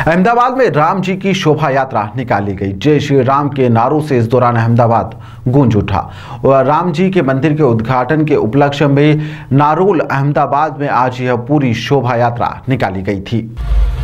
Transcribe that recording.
अहमदाबाद में राम जी की शोभा यात्रा निकाली गई। जय श्री राम के नारों से इस दौरान अहमदाबाद गूंज उठा और राम जी के मंदिर के उद्घाटन के उपलक्ष्य में नारोल अहमदाबाद में आज यह पूरी शोभा यात्रा निकाली गई थी।